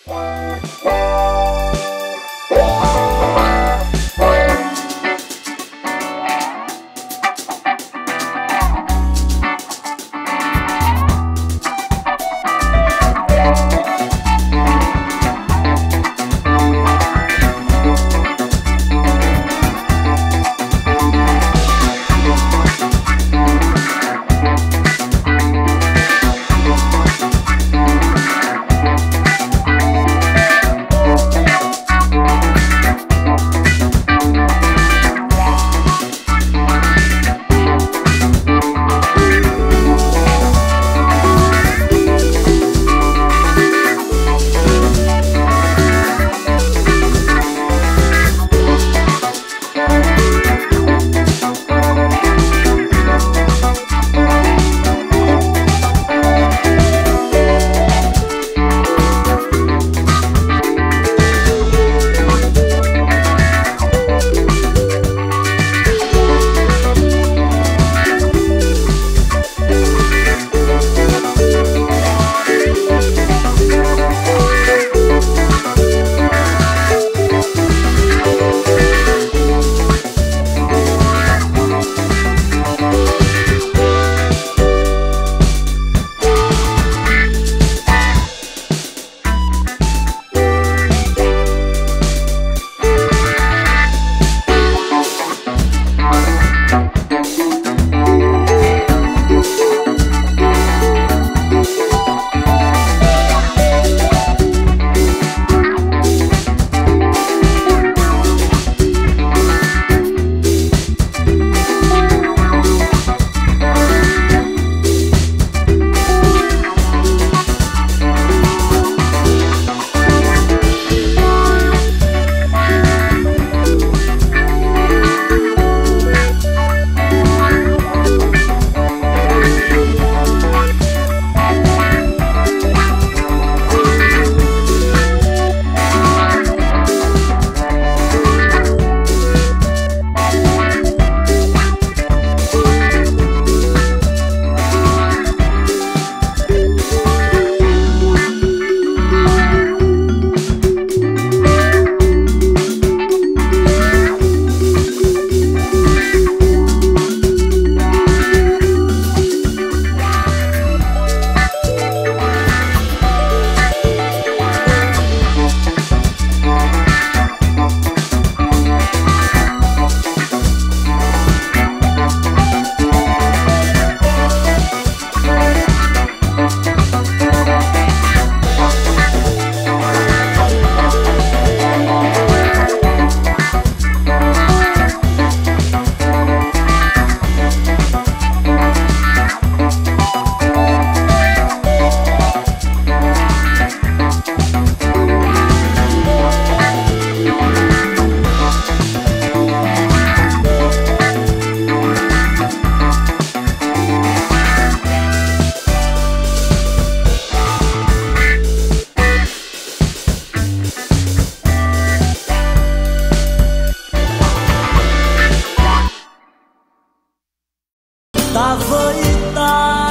ta với ta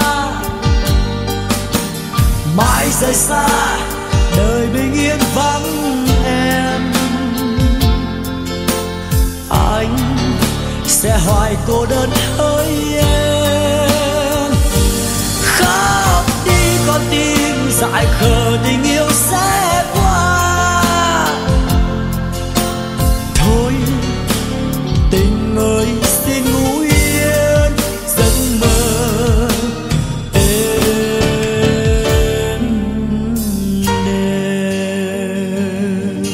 mãi rời xa đời bình yên vắng em. Anh sẽ hoài cô đơn hỡi em, khóc đi con tim dại khờ tình yêu sẽ qua. Thôi tình ơi xin ngủ yên giấc mơ êm đềm.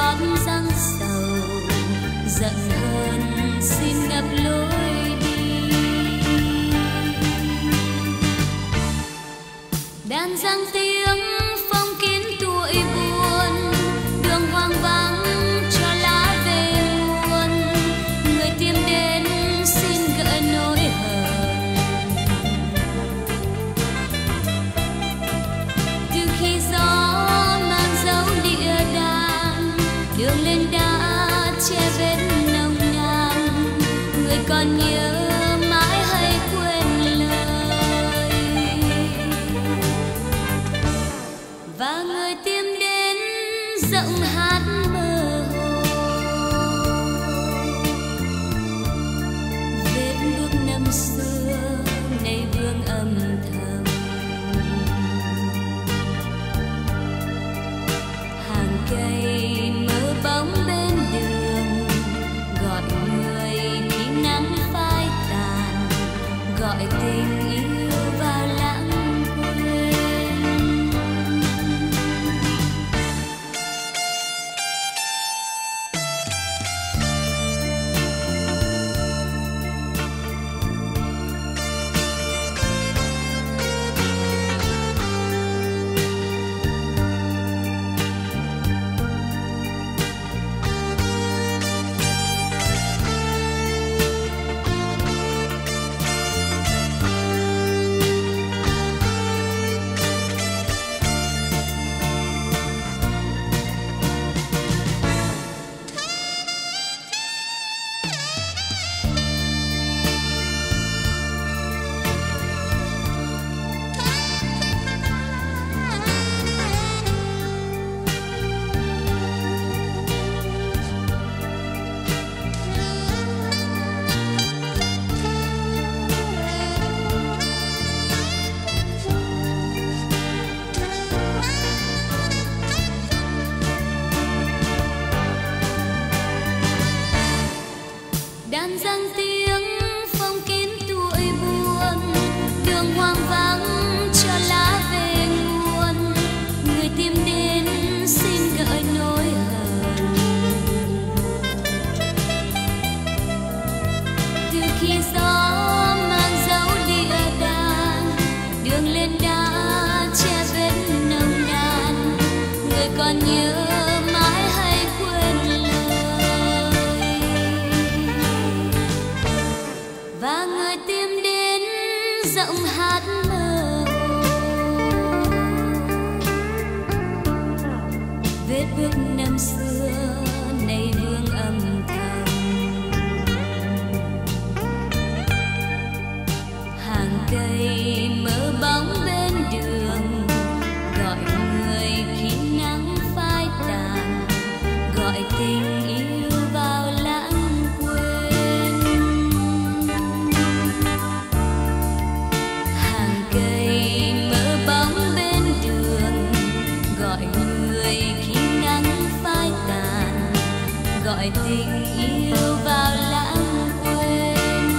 thoát răng sầu, giận hờn xin ngập lối đi. Đàn giang tiếng phong kín tuổi buồn, đường hoang vắng cho lá về muôn. Người tìm đến xin gợi nỗi hờn. Từ khi gió mang dấu địa đàng, đường lên đã che vết nồng nàn. Người còn nhớ mãi hay quên lời, và người tìm đến giọng hát mơ hồ. Vết bước năm xưa nay vương âm thầm, hàng cây mơ bóng bên đường, gọi người khi nắng phai tàn, gọi tình yêu vào lãng quên. Đàn giang tiếng phong kín tuổi buồn, đường hoang vắng cho lá về nguồn. Người tìm đến xin gợi nỗi hờn. Từ khi gió mang dấu địa đàng, đường lên đã che vết nồng nàn. Người còn nhớ mãi hay quên lời, và người tìm đến giọng hát mơ hồ. Vết bước năm xưa nay vương âm thầm, hàng cây mơ bóng bên đường, gọi người khi nắng phai tàn, gọi tình yêu vào lãng quên. Hàng cây mơ bóng bên đường, gọi người khi nắng phai tàn, gọi tình yêu vào lãng quên.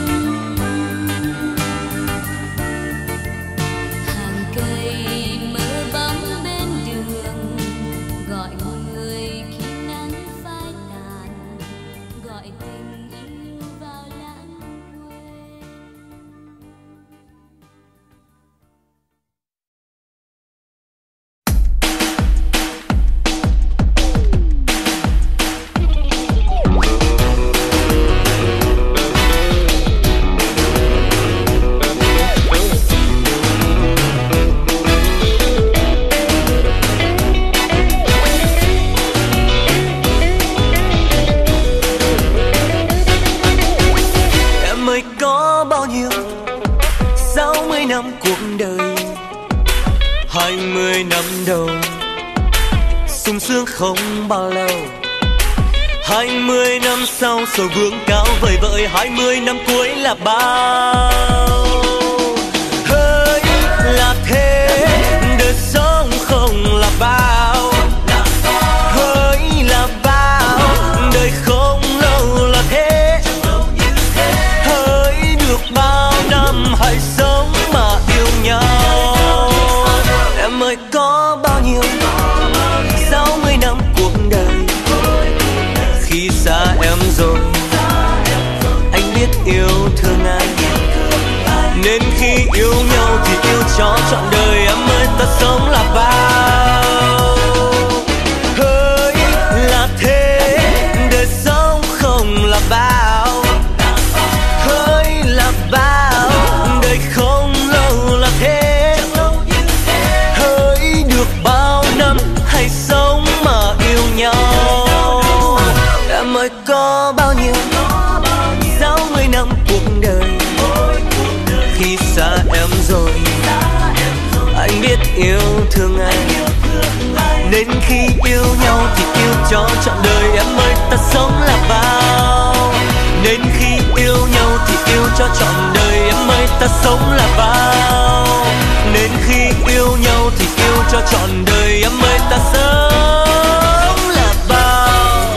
Hàng cây mơ bóng bên đường, gọi người khi nắng phai tàn, gọi tình yêu vào lãng quên. cuộc đời 20 năm đầu sung sướng không bao lâu, 20 năm sau sầu vương cao vời vợi, 20 năm cuối là bao. Hỡi là thế, đời sống không là bao. Hỡi là bao, đời không lâu là thế. Hỡi được bao năm hãy sống mà yêu nhau. Em ơi có bao nhiêu 60 năm cuộc đời cho trọn đời em ơi ta sống là bao. Hỡi là thế đời sống không là bao, hỡi là bao đời không lâu là thế. Hỡi được bao năm hãy sống mà yêu nhau. Em ơi có bao nhiêu 60 năm cuộc đời, khi xa em rồi anh biết yêu thương anh, nên khi yêu nhau thì yêu cho trọn đời em ơi ta sống là bao. Nên khi yêu nhau thì yêu cho trọn đời em ơi ta sống là bao. Nên khi yêu nhau thì yêu cho trọn đời em ơi ta sống là bao.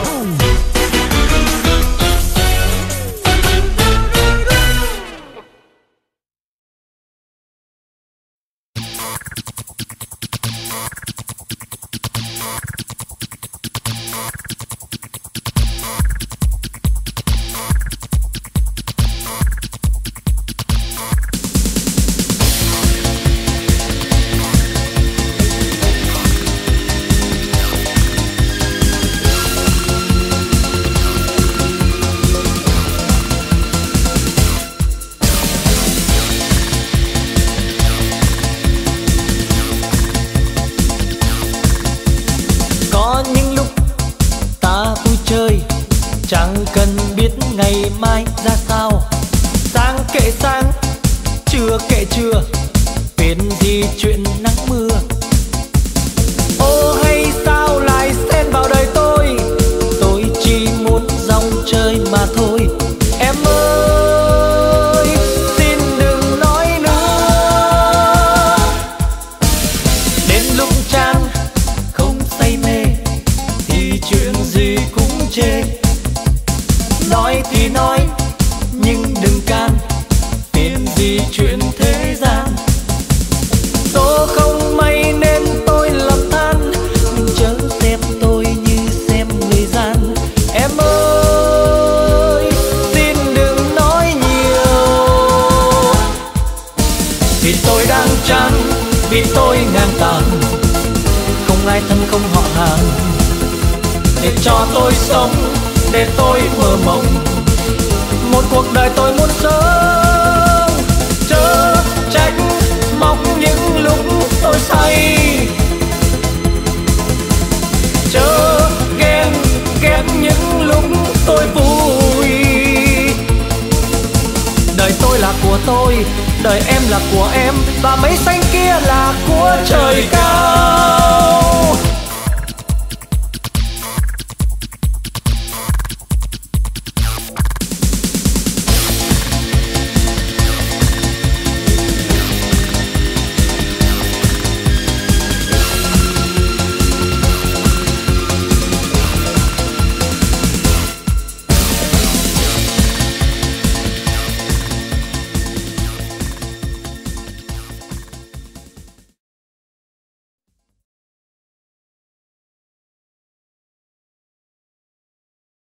Chẳng cần biết ngày mai ra sao, sáng kệ sáng, trưa kệ trưa, phiền gì chuyện nắng mưa. Ô hay sao lại xen vào đời tôi chỉ muốn dòng chơi mà thôi. Em ơi xin đừng nói nữa, đến lúc chán không say mê thì chuyện gì cũng chê. Nói thì nói nhưng đừng can, phiền gì chuyện thế gian. Số không may nên tôi lầm than, nhưng chớ xem tôi như xem người gian. Em ơi xin đừng nói nhiều, vì tôi đang chán, vì tôi ngang tàn, không ai thân không họ hàng. Để cho tôi sống, để tôi mơ mộng một cuộc đời tôi muốn sống. Chớ trách mong những lúc tôi say, chớ ghen ghét những lúc tôi vui. Đời tôi là của tôi, đời em là của em, và mây xanh kia là của trời cao.